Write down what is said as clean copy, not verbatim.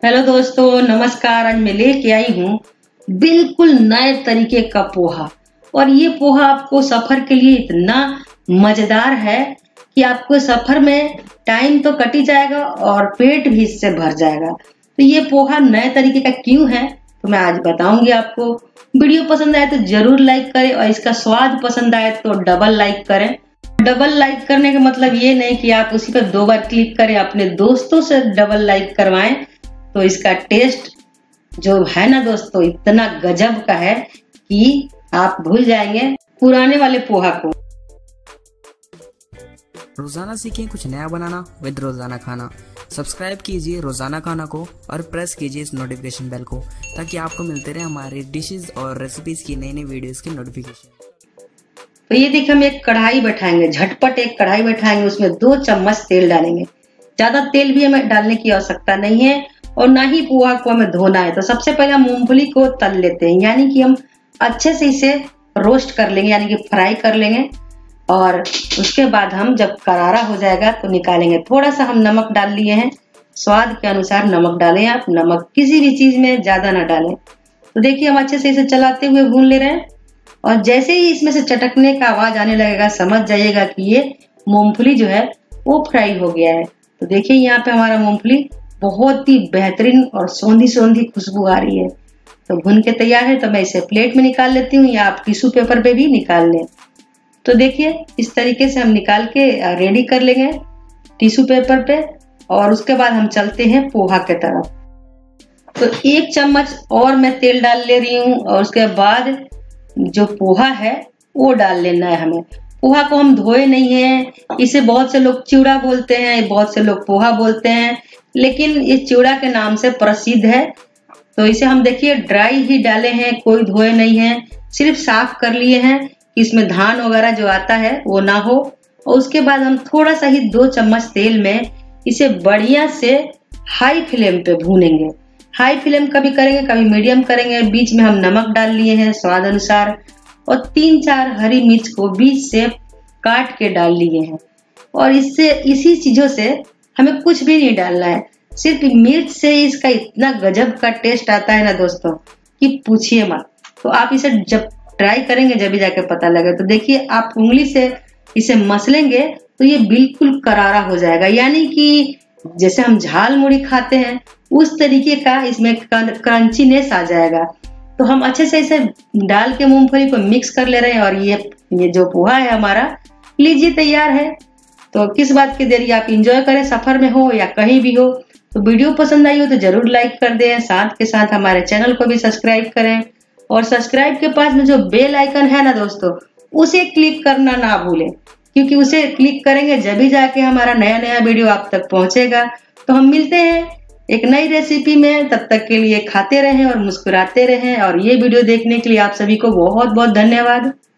Hello दोस्तों, नमस्कार। आज मैं लेके आई हूँ बिल्कुल नए तरीके का पोहा। और ये पोहा आपको सफर के लिए इतना मजेदार है कि आपको सफर में टाइम तो कट ही जाएगा और पेट भी इससे भर जाएगा। तो ये पोहा नए तरीके का क्यों है तो मैं आज बताऊंगी आपको। वीडियो पसंद आए तो जरूर लाइक करें और इसका स्वाद पसंद आए तो डबल लाइक करें। डबल लाइक करने का मतलब ये नहीं कि आप उसी पर 2 बार क्लिक करें, अपने दोस्तों से डबल लाइक करवाएं। तो इसका टेस्ट जो है ना दोस्तों, इतना गजब का है कि आप भूल जाएंगे पुराने वाले पोहा को। रोजाना सीखें कुछ नया बनाना विद रोजाना खाना। सब्सक्राइब कीजिए रोजाना खाना को और प्रेस कीजिए इस नोटिफिकेशन बेल को ताकि आपको मिलते रहे हमारे डिशेस और रेसिपीज की नई नई वीडियोस की नोटिफिकेशन। तो ये देखिए, हम एक कढ़ाई बैठाएंगे, झटपट एक कढ़ाई बैठाएंगे, उसमें 2 चम्मच तेल डालेंगे। ज्यादा तेल भी हमें डालने की आवश्यकता नहीं है और ना ही पोहा को हमें धोना है। तो सबसे पहले हम मूंगफली को तल लेते हैं, यानी कि हम अच्छे से इसे रोस्ट कर लेंगे, यानी कि फ्राई कर लेंगे। और उसके बाद हम जब करारा हो जाएगा तो निकालेंगे। थोड़ा सा हम नमक डाल लिए हैं, स्वाद के अनुसार नमक डालें। आप नमक किसी भी चीज में ज्यादा ना डालें। तो देखिए, हम अच्छे से इसे चलाते हुए भून ले रहे हैं और जैसे ही इसमें से चटकने का आवाज आने लगेगा समझ जाइएगा कि ये मूंगफली जो है वो फ्राई हो गया है। तो देखिए, यहाँ पे हमारा मूंगफली बहुत ही बेहतरीन और सौंधी सौंधी खुशबू आ रही है। तो भुन के तैयार है। तो मैं इसे प्लेट में निकाल लेती हूँ या आप टिश्यू पेपर पे भी निकाल लें। तो देखिए, इस तरीके से हम निकाल के रेडी कर लेंगे टिश्यू पेपर पे। और उसके बाद हम चलते हैं पोहा के तरफ। तो 1 चम्मच और मैं तेल डाल ले रही हूँ और उसके बाद जो पोहा है वो डाल लेना है हमें। पोहा को हम धोए नहीं है। इसे बहुत से लोग चिवड़ा बोलते हैं, बहुत से लोग पोहा बोलते हैं, लेकिन ये चिवड़ा के नाम से प्रसिद्ध है। तो इसे हम देखिए ड्राई ही डाले हैं, कोई धोए नहीं है, सिर्फ साफ कर लिए हैं कि इसमें धान वगैरह जो आता है वो ना हो। और उसके बाद हम थोड़ा सा ही 2 चम्मच तेल में इसे बढ़िया से हाई फ्लेम पे भूनेंगे। हाई फ्लेम कभी करेंगे कभी मीडियम करेंगे। बीच में हम नमक डाल लिए हैं स्वाद अनुसार और 3-4 हरी मिर्च को बीच से काट के डाल लिए हैं। और इससे इसी चीजों से हमें कुछ भी नहीं डालना है, सिर्फ मिर्च से इसका इतना गजब का टेस्ट आता है ना दोस्तों कि पूछिए मत। तो आप इसे जब ट्राई करेंगे जब भी जाके पता लगे। तो देखिए, आप उंगली से इसे मसलेंगे तो ये बिल्कुल करारा हो जाएगा, यानी कि जैसे हम झाल मुड़ी खाते हैं उस तरीके का इसमें क्रंचीनेस आ जाएगा। तो हम अच्छे से इसे डाल के मूंगफली को मिक्स कर ले रहे हैं और ये जो पोहा है हमारा लीजिए तैयार है। तो किस बात की देरी, आप इंजॉय करें, सफर में हो या कहीं भी हो। तो वीडियो पसंद आई हो तो जरूर लाइक कर दें, साथ के साथ हमारे चैनल को भी सब्सक्राइब करें। और सब्सक्राइब के पास में जो बेल आइकन है ना दोस्तों, उसे क्लिक करना ना भूलें, क्योंकि उसे क्लिक करेंगे जब भी जाके हमारा नया नया वीडियो आप तक पहुंचेगा। तो हम मिलते हैं एक नई रेसिपी में, तब तक के लिए खाते रहें और मुस्कुराते रहें। और ये वीडियो देखने के लिए आप सभी को बहुत बहुत धन्यवाद।